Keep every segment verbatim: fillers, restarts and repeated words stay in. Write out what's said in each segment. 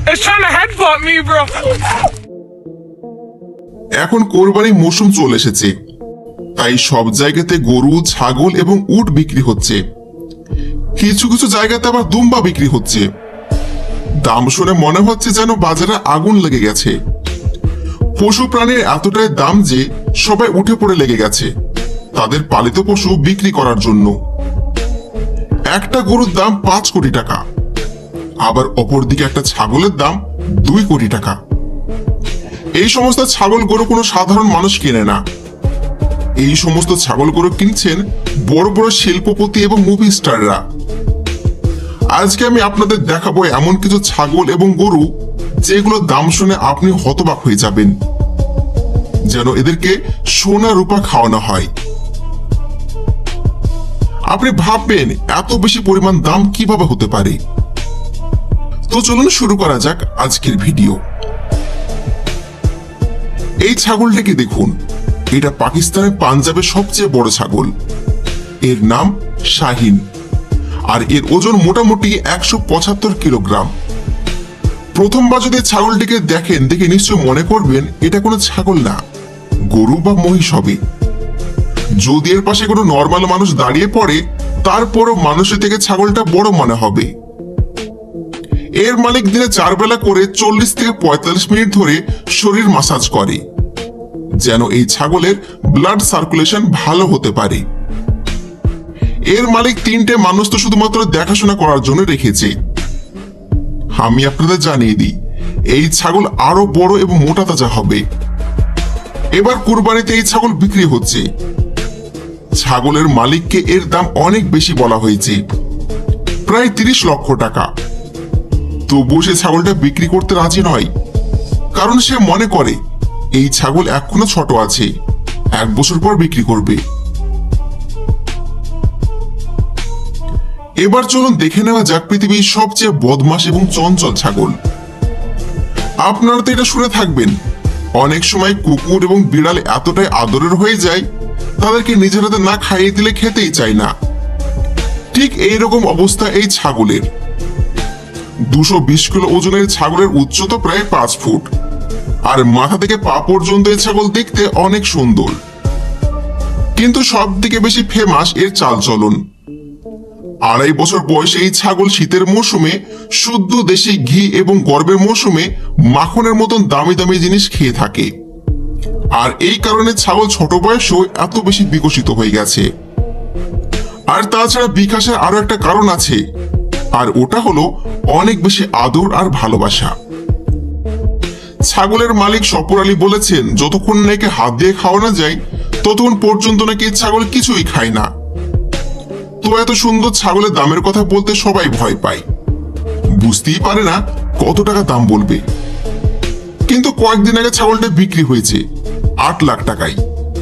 It's trying to headbutt me, bro. এখন কোরবানির মৌসুম চলে এসেছে, তাই সব জায়গাতে গরু, ছাগল এবং উট বিক্রি হচ্ছে। কিছু কিছু জায়গাতে আবার দুম্বা বিক্রি হচ্ছে। দাম শুনে মনে হচ্ছে যেন বাজারে আগুন লেগে গেছে। পশু প্রাণীর এতটাই দাম যে সবাই উঠে পড়ে লেগে গেছে তাদের পালিত পশু বিক্রি করার জন্য। একটা গরুর দাম পাঁচ কোটি টাকা, আবার অপরদিকে একটা ছাগলের দাম দুই কোটি টাকা। এই সমস্ত ছাগল গরু কোনো সাধারণ মানুষ কেনে না। এই সমস্ত ছাগল গরু কিনছেন বড় বড় শিল্পপতি এবং মুভি স্টাররা। আজকে আমি আপনাদের দেখাবো এমন কিছু ছাগল এবং গরু যেগুলোর দাম শুনে আপনি হতবাক হয়ে যাবেন, যেন এদেরকে সোনা রূপা খাওয়ানো হয়। আপনি ভাববেন এত বেশি পরিমাণ দাম কিভাবে হতে পারে। তো চলুন শুরু করা যাক আজকের ভিডিও। এই ছাগলটাকে দেখুন, এটা পাকিস্তানের পাঞ্জাবের সবচেয়ে বড় ছাগল। এর নাম শাহিন, আর এর ওজন মোটামুটি একশো পঁচাত্তর কিলোগ্রাম। প্রথমবার যদি ছাগলটিকে দেখেন দেখে নিশ্চয় মনে করবেন এটা কোনো ছাগল না, গরু বা মহিষ হবে। যদি এর পাশে কোনো নর্মাল মানুষ দাঁড়িয়ে পড়ে তারপরও মানুষের থেকে ছাগলটা বড় মনে হবে। এর মালিক দিনে চার বেলা করে চল্লিশ থেকে পঁয়তাল্লিশ মিনিট ধরে শরীর মাসাজ করে, যেন এই ছাগলের ব্লাড সার্কুলেশন ভালো হতে পারে। এর মালিক তিনটে মানুষ তো শুধুমাত্র দেখাশোনা করার জন্য রেখেছে। আমি আপনাদের জানিয়ে দিই, এই ছাগল আরো বড় এবং মোটা তাজা হবে। এবার কুরবানিতে এই ছাগল বিক্রি হচ্ছে। ছাগলের মালিককে এর দাম অনেক বেশি বলা হয়েছে, প্রায় তিরিশ লক্ষ টাকা। তবুও সে ছাগলটা বিক্রি করতে রাজি নয়, কারণ সে মনে করে এই ছাগল এখনো ছোট আছে, এক বছর পর বিক্রি করবে। এবার চলুন দেখে নেওয়া যাক পৃথিবীর সবচেয়ে বদমাশ এবং চঞ্চল ছাগল। আপনারা তো এটা শুনে থাকবেন, অনেক সময় কুকুর এবং বিড়াল এতটাই আদরের হয়ে যায় তাদেরকে নিজের হাতে না খাইয়ে দিলে খেতেই চায় না। ঠিক এইরকম অবস্থা এই ছাগলের। দুশো বিশ কিলো ওজনের ছাগলের উচ্চতা প্রায় পাঁচ ফুট, আর মাথা থেকে পা পর্যন্ত এই ছাগল দেখতে অনেক সুন্দর। কিন্তু সব থেকে বেশি ফেমাস এর চালচলন। আড়াই বছর বয়সে এই ছাগল শীতের মৌসুমে শুদ্ধ দেশি ঘি এবং গর্ভের মৌসুমে মাখনের মতন দামি দামি জিনিস খেয়ে থাকে। আর এই কারণে ছাগল ছোট বয়সেও এত বেশি বিকশিত হয়ে গেছে। আর তাছাড়া বিকাশের আরো একটা কারণ আছে, আর ওটা হলো অনেক বেশি আদর আর ভালোবাসা। ছাগলের মালিক সফর আলী বলেছেন, যতক্ষণ নাকি হাত দিয়ে খাওয়ানো যায় ততক্ষণ পর্যন্ত নাকি ছাগল কিছুই খায় না। তো এত সুন্দর ছাগলের দামের কথা বলতে সবাই ভয় পায়, বুঝতেই পারে না কত টাকা দাম বলবে। কিন্তু কয়েকদিন আগে ছাগলটা বিক্রি হয়েছে আট লাখ টাকায়।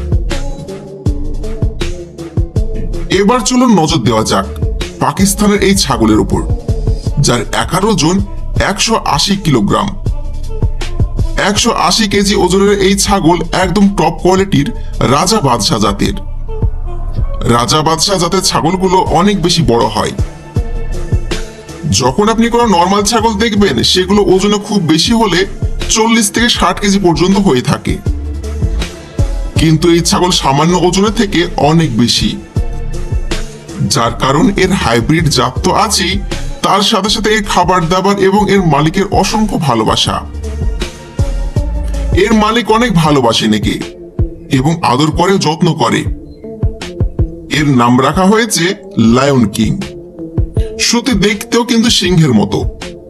এবার চলুন নজর দেওয়া যাক পাকিস্তানের এই ছাগলের উপর, যার একার ওজন একশো আশি কিলোগ্রাম। একশো আশি কেজি ওজনের এই ছাগল একদম টপ কোয়ালিটির রাজা বাদশাহ জাতের। রাজা বাদশাহ জাতের ছাগলগুলো অনেক বেশি বড় হয়। যখন আপনি কোনো নর্মাল ছাগল দেখবেন সেগুলো ওজনে খুব বেশি হলে চল্লিশ থেকে ষাট কেজি পর্যন্ত হয়ে থাকে, কিন্তু এই ছাগল সামান্য ওজনের থেকে অনেক বেশি। যার কারণ এর হাইব্রিড জাত তো আছেই, তার সাথে সাথে এর খাবার দাবার এবং এর মালিকের অসংখ্য ভালোবাসা। এর মালিক অনেক ভালোবাসে একে এবং আদর করে, যত্ন করে। এর নাম রাখা হয়েছে লায়ন কিং। সত্যি দেখতেও কিন্তু সিংহের মতো।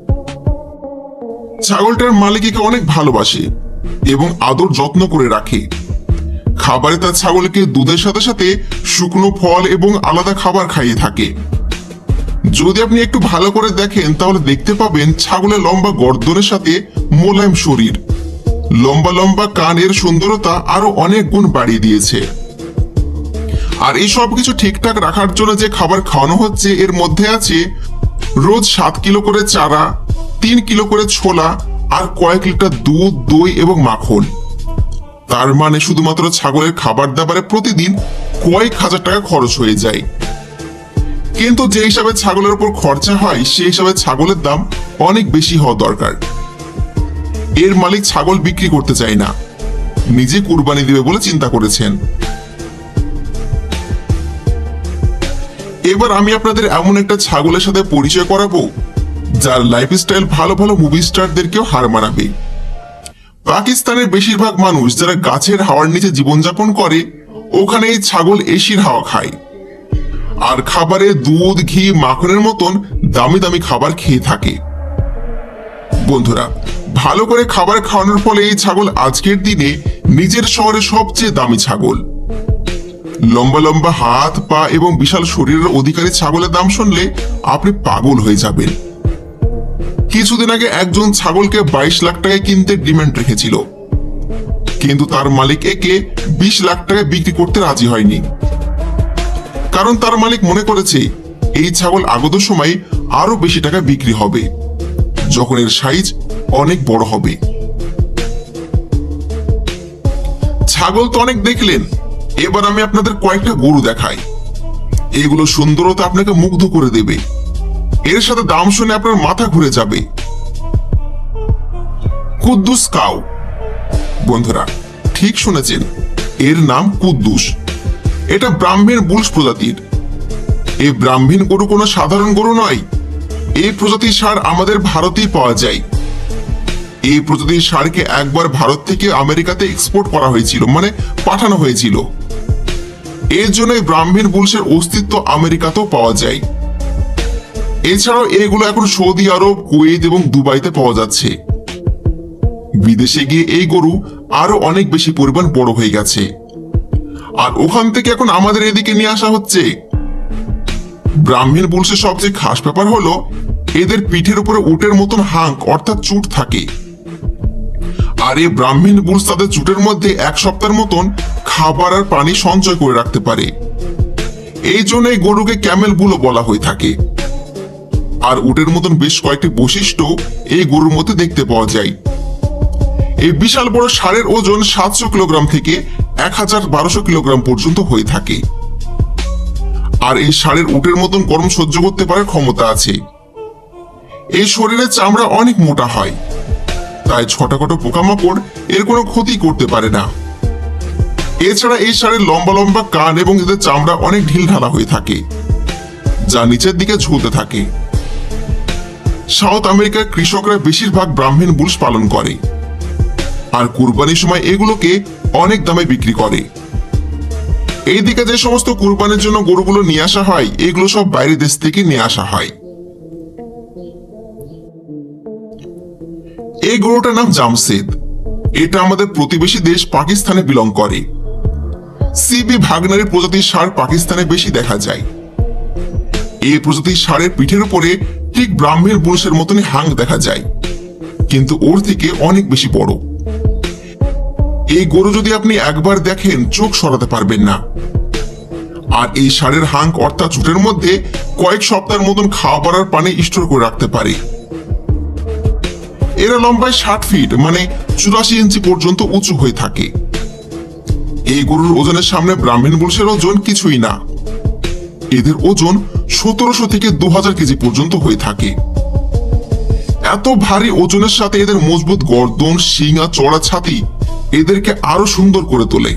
ছাগলটার মালিক একে অনেক ভালোবাসে এবং আদর যত্ন করে রাখে। খাবারে তার ছাগলকে দুধের সাথে সাথে শুকনো ফল এবং আলাদা খাবার খাইয়ে থাকে। যদি আপনি একটু ভালো করে দেখেন তাহলে দেখতে পাবেন ছাগলের লম্বা গর্দনের সাথে মোলায়েম শরীর, লম্বা লম্বা কান এর সুন্দরতা আরো অনেক গুণ বাড়িয়ে দিয়েছে। আর এই সব কিছু ঠিকঠাক রাখার জন্য যে খাবার খাওয়ানো হচ্ছে এর মধ্যে আছে রোজ সাত কিলো করে চারা, তিন কিলো করে ছোলা, আর কয়েক লিটার দুধ, দই এবং মাখন। তার মানে শুধুমাত্র ছাগলের খাবার দাবারে প্রতিদিন কয়েক হাজার টাকা খরচ হয়ে যায়। কিন্তু যে হিসাবে ছাগলের উপর খরচা হয় সেই হিসাবে ছাগলের দাম অনেক বেশি হওয়া দরকার। এর মালিক ছাগল বিক্রি করতে চায় না, নিজে কুরবানি দিবে বলে চিন্তা করেছেন। এবার আমি আপনাদের এমন একটা ছাগলের সাথে পরিচয় করাবো যার লাইফস্টাইল ভালো ভালো মুভি স্টারদেরকেও হার মানাবে। পাকিস্তানের বেশিরভাগ মানুষ যারা গাছের হাওয়ার নিচে জীবনযাপন করে, ওখানে এই ছাগল এসির হাওয়া খায় আর খাবারে দুধ, ঘি, মাখনের মতন দামি দামি খাবার খেয়ে থাকে। বন্ধুরা, ভালো করে খাবার খাওয়ানোর ফলে এই ছাগল আজকের দিনে নিজের শহরে সবচেয়ে দামি ছাগল। লম্বা লম্বা হাত, পা এবং বিশাল শরীরের অধিকারী ছাগলের দাম শুনলে আপনি পাগল হয়ে যাবেন। কিছুদিন আগে একজন ছাগলকে বাইশ লাখ টাকায় কিনতে ডিমান্ড রেখেছিল, কিন্তু তার মালিক একে বিশ লাখ টাকায় বিক্রি করতে রাজি হয়নি, কারণ তার মালিক মনে করেছে এই ছাগল আগত সময় আরো বেশি টাকা বিক্রি হবে যখন এর সাইজ অনেক বড় হবে। ছাগল তো অনেক দেখলেন, এবার আমি আপনাদের কয়েকটা গরু দেখাই। এগুলো সুন্দরতা আপনাকে মুগ্ধ করে দেবে, এর সাথে দাম শুনে আপনার মাথা ঘুরে যাবে। কুদ্দুস কাউ। বন্ধুরা, ঠিক শুনেছেন, এর নাম কুদ্দুস। এটা ব্রাহ্মীণ বুলস প্রজাতির। এই ব্রাহ্মীণ গরু কোনো সাধারণ গরু নয়। এই প্রজাতির ষাঁড় আমাদের ভারতেই পাওয়া যায়। এই প্রজাতির ষাঁড়কে একবার ভারত থেকে আমেরিকাতে এক্সপোর্ট করা হয়েছিল, মানে পাঠানো হয়েছিল। এর জন্য ব্রাহ্মীণ বুলসের অস্তিত্ব আমেরিকাতেও পাওয়া যায়। এছাড়াও এগুলো এখন সৌদি আরব, কুয়েত এবং দুবাইতে পাওয়া যাচ্ছে। বিদেশে গিয়ে এই গরু আরো অনেক বেশি পরিমাণ বড় হয়ে গেছে, আর ওখান থেকে এখন আমাদের এদিকে নিয়ে আসা হচ্ছে। ব্রাহ্মীণ বুলসের সবচেয়ে খাস ব্যাপার হলো এদের পিঠের উপরে উটের মতন হাঙ্ক অর্থাৎ চুট থাকে, আর এই ব্রাহ্মীণ বুলস তাদের চুটের মধ্যে এক সপ্তাহের মতন খাবার আর পানি সঞ্চয় করে রাখতে পারে। এই জন্য এই গরুকে ক্যামেল বুলও বলা হয়ে থাকে। আর উটের মতন বেশ কয়েকটি বৈশিষ্ট্য এই গরুর মধ্যে দেখতে পাওয়া যায়। এই বিশাল বড় ষাঁড়ের ওজন সাতশো কিলোগ্রাম থেকে এক হাজার বারোশো কিলোগ্রাম পর্যন্ত হয়ে থাকে। আর এই ষাঁড়ের উটের মতন গরম সহ্য করতে পারার ক্ষমতা আছে। এই শরীরের চামড়া অনেক মোটা হয়, তাই ছোটখাটো পোকামাকড় এর কোনো ক্ষতি করতে পারে না। এছাড়া এই ষাঁড়ের লম্বা লম্বা কান এবং এদের চামড়া অনেক ঢিলঢালা হয়ে থাকে, যা নিচের দিকে ঝুলতে থাকে। সাউথ আমেরিকার কৃষকরা বেশিরভাগ ব্রাহ্মীণ বুলস পালন করে, আর কুরবানির সময় এগুলোকে অনেক দামে বিক্রি করে। এইদিকে যে সমস্ত কুরবানির জন্য গরুগুলো নিয়ে আসা হয়, এগুলো সব বাইরের দেশ থেকে নিয়ে আসা হয়। এই গরুটার নাম জামশেদ। এটা আমাদের প্রতিবেশী দেশ পাকিস্তানে বিলং করে। সিবি ভাগনারি প্রজাতির ষাঁড় পাকিস্তানে বেশি দেখা যায়। এই প্রজাতির ষাঁড়ের পিঠের উপরে ঠিক ব্রাহ্মীণ বুলসের মতনই হাং দেখা যায়, কিন্তু ওর থেকে অনেক বেশি বড়। এই গরু যদি আপনি একবার দেখেন চোখ সরাতে পারবেন না। আর এই ষাঁড়ের হাঙ্ক অর্থাৎ চুটের মধ্যে কয়েক সপ্তাহের মতন খাবার আর পানি স্টোর করে রাখতে পারে। এরা লম্বায় ষাট ফিট মানে চুরাশি ইঞ্চি পর্যন্ত উঁচু হয়ে থাকে। এই গরুর ওজনের সামনে ব্রাহ্মীণ বুলসের ওজন কিছুই না। এদের ওজন সতেরোশো থেকে দু হাজার কেজি পর্যন্ত হয়ে থাকে। এত ভারী ওজনের সাথে এদের মজবুত গর্দন, শিং আর চড়া ছাতি এদেরকে আরো সুন্দর করে তোলে।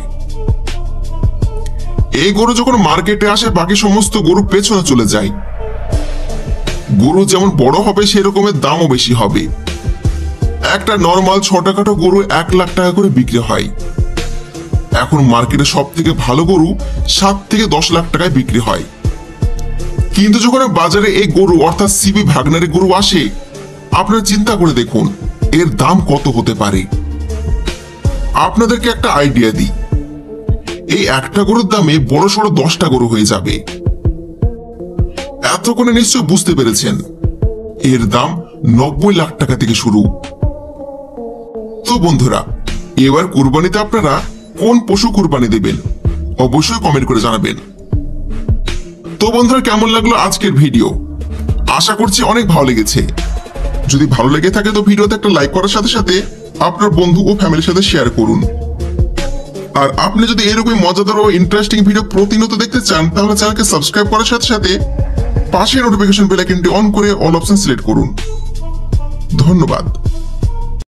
এই গরু যখন মার্কেটে আসে বাকি সমস্ত গরু পেছনে চলে যায়। গরু যেমন বড় হবে সেরকমের দামও বেশি হবে। একটা নর্মাল ছোটখাটো গরু এক লাখ টাকা করে বিক্রি হয়। এখন মার্কেটে সব থেকে ভালো গরু সাত থেকে দশ লাখ টাকায় বিক্রি হয়। কিন্তু যখন বাজারে এই গরু অর্থাৎ সিবি ভাগনারি গরু আসে, আপনারা চিন্তা করে দেখুন এর দাম কত হতে পারে। আপনাদেরকে একটা আইডিয়া দিই, এই একটা গরুর দামে বড় সড়ো দশটা গরু হয়ে যাবে। এতক্ষণে নিশ্চয় বুঝতে পেরেছেন এর দাম নব্বই লাখ টাকা থেকে শুরু। তো বন্ধুরা, এবার কুরবানিতে আপনারা কোন পশু কুরবানি দেবেন অবশ্যই কমেন্ট করে জানাবেন। তো বন্ধুরা, কেমন লাগলো আজকের ভিডিও? আশা করছি অনেক ভালো লেগেছে। যদি ভালো লেগে থাকে তো ভিডিওতে একটা লাইক করার সাথে সাথে আপনার বন্ধু ও ফ্যামিলির সাথে শেয়ার করুন। আর আপনি যদি এরকম মজাদার ও ইন্টারেস্টিং ভিডিও প্রতিনিয়ত দেখতে চান তাহলে চ্যানেলকে সাবস্ক্রাইব করার সাথে সাথে পাশে নোটিফিকেশন বেল আইকনটি অন করে অল অপশন সিলেক্ট করুন। ধন্যবাদ।